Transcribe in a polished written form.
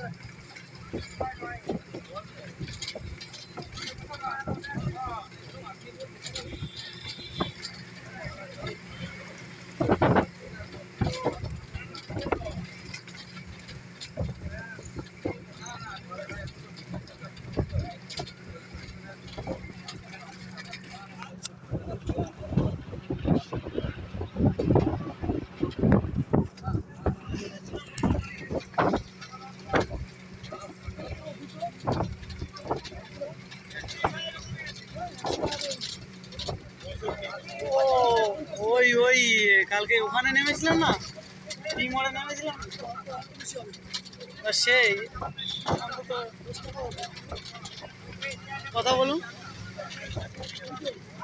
ওই ওই কালকে ওখানে নেমেছিলাম না, টি মোড়ে নেমেছিলাম সেই কথা বলুন।